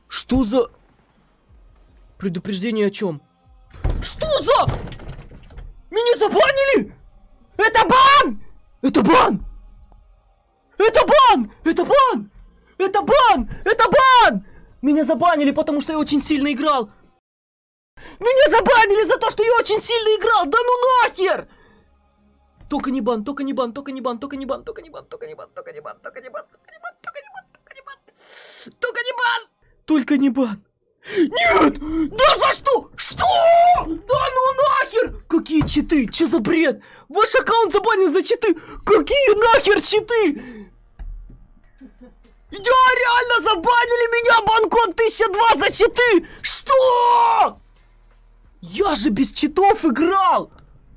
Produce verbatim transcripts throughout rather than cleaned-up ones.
Что за... Предупреждение о чем? Что за... Меня забанили? Это бан! Это бан! Это бан! Это бан! Это бан! Это бан! Меня забанили, потому что я очень сильно играл. Меня забанили за то, что я очень сильно играл. Да ну нахер! Только не бан, только не бан, только не бан, только не бан, только не бан, только не бан, только не бан, только не бан, только не бан, только не бан, только не бан, только не бан, только не бан. Нет! Да за что? Что? Да ну нахер! Какие читы? Че за бред? Ваш аккаунт забанен за читы. Какие нахер читы? Да, реально забанили меня, банкод тысяча два за читы! Что? Я же без читов играл!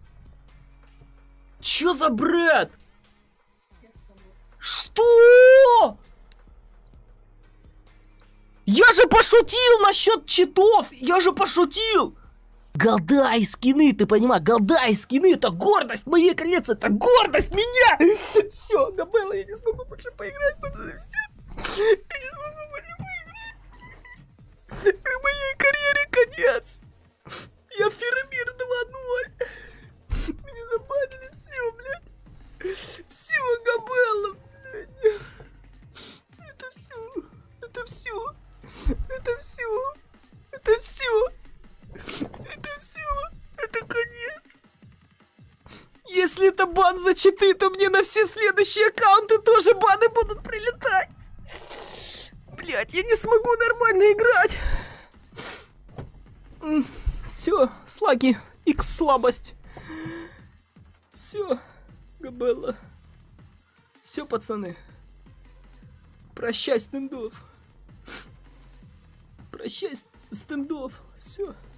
Чё за бред? Что? Я же пошутил насчет читов! Я же пошутил! Голда и скины, ты понимаешь? Голда и скины — это гордость моей коллекции, это гордость меня! Все, Габелла, я не смогу больше поиграть, все. Я не смогу больше поиграть. В моей карьере конец. Я Фермир два ноль. Меня забанили, все, блядь. Все, Габелла, блядь. Это все. Это все. Это все. Это все. Это все. Это конец. Если это бан за читы, то мне на все следующие аккаунты тоже баны будут прилетать. Блять, я не смогу нормально играть. Все, слаги, икс слабость. Все, Габелла. Все, пацаны. Прощай, стендов. Прощай, стендов. Все.